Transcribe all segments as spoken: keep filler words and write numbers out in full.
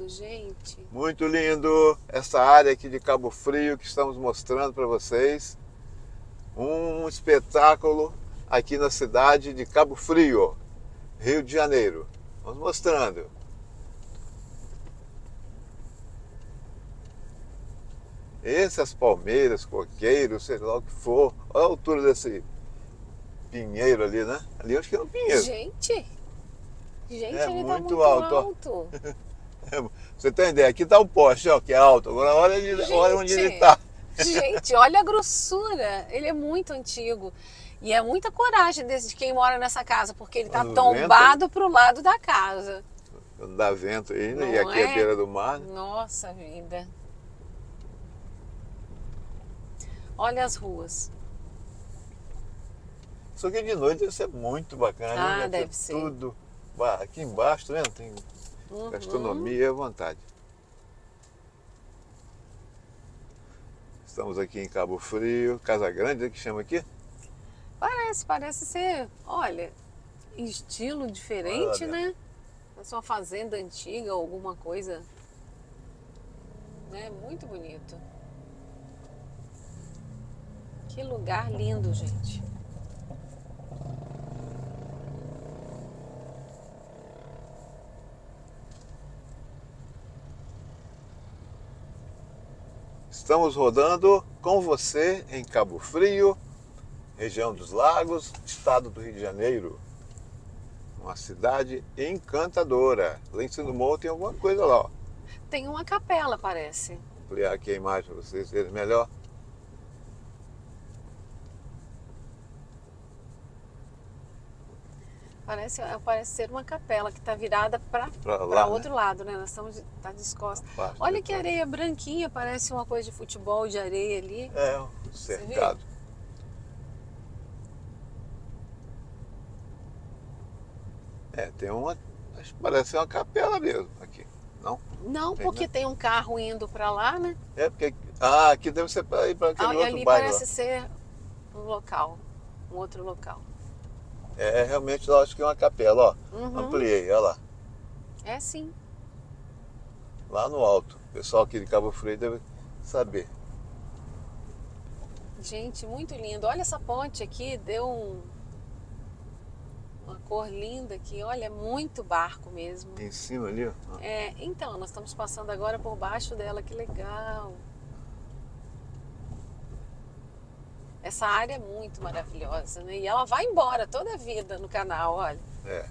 lindo, gente. Muito lindo essa área aqui de Cabo Frio que estamos mostrando para vocês. Um espetáculo aqui na cidade de Cabo Frio, Rio de Janeiro. Vamos mostrando. Essas palmeiras, coqueiros, sei lá o que for. Olha a altura desse pinheiro ali, né? Ali eu acho que é um pinheiro. Gente, gente, É ele muito tá muito alto, ó. alto. Você tem ideia? Aqui tá o poste, ó, que é alto. Agora olha, ele, olha onde ele tá. Gente, olha a grossura. Ele é muito antigo. E é muita coragem desse, de quem mora nessa casa, porque ele tá Quando tombado pro lado da casa. Quando dá vento ainda, Não e aqui é é? a beira do mar. Né? Nossa vida. Olha as ruas. Isso aqui de noite deve ser muito bacana. Ah, né? deve ser. Tudo. Aqui embaixo, tá vendo? Tem Uhum. gastronomia à vontade. Estamos aqui em Cabo Frio, Casa Grande, que chama aqui? Parece, parece ser, olha, estilo diferente, Olha. né? Parece uma fazenda antiga, alguma coisa. Né? Muito bonito. Que lugar lindo, gente. Estamos rodando com você em Cabo Frio, região dos Lagos, estado do Rio de Janeiro. Uma cidade encantadora. Lá em cima do morro tem alguma coisa lá. Ó. Tem uma capela, parece. Vou ampliar aqui a imagem para vocês verem melhor. Parece, parece ser uma capela que está virada para lá, outro né? lado, né? Nós estamos tá descosta. Parte Olha de que trás. areia branquinha, parece uma coisa de futebol de areia ali. É, um cercado. É, tem uma. Acho que parece uma capela mesmo aqui. Não? Não, Tem, porque né? tem um carro indo para lá, né? É porque. Ah, aqui deve ser para ir para aquele Ah, e outro ali bairro. parece Lá. ser um local, um outro local. É, realmente eu acho que é uma capela, ó. Uhum. Ampliei, olha lá. É sim. Lá no alto. O pessoal aqui de Cabo Frio deve saber. Gente, muito lindo. Olha essa ponte aqui, deu um, uma cor linda aqui. Olha, é muito barco mesmo. Em cima ali, ó. É, então, nós estamos passando agora por baixo dela, que legal. Essa área é muito maravilhosa, né? E ela vai embora toda a vida no canal, olha. É.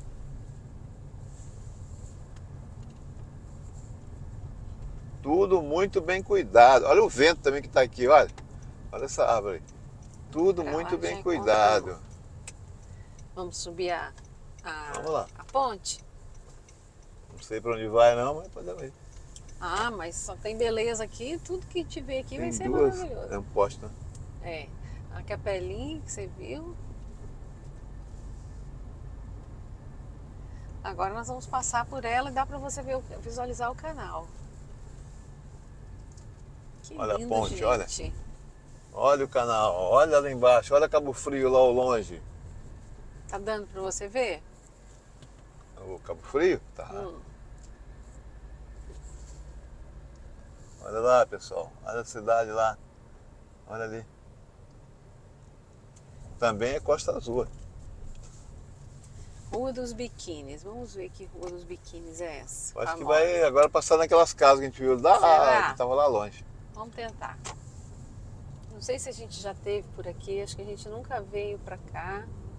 Tudo muito bem cuidado. Olha o vento também que está aqui, olha. Olha essa árvore. Tudo Pra muito lá bem já cuidado. encontramos. Vamos subir a, a, Vamos lá. a ponte? Não sei para onde vai não, mas podemos ir. Ah, mas só tem beleza aqui. Tudo que a gente vê aqui vai Tem ser duas. maravilhoso. É um poste, né? É, a capelinha que você viu. Agora nós vamos passar por ela e dá para você ver, visualizar o canal. Que Olha a lindo, ponte, gente. olha. Olha o canal, olha lá embaixo, olha Cabo Frio lá ao longe. Tá dando para você ver? O Cabo Frio? Tá. Hum. Olha lá, pessoal. Olha a cidade lá. Olha ali. Também é Costa Azul. Rua dos Biquínis. Vamos ver que Rua dos Biquínis é essa. Acho que famosa. vai agora passar naquelas casas que a gente viu lá, Será? que estavam lá longe. Vamos tentar. Não sei se a gente já teve por aqui. Acho que a gente nunca veio para cá.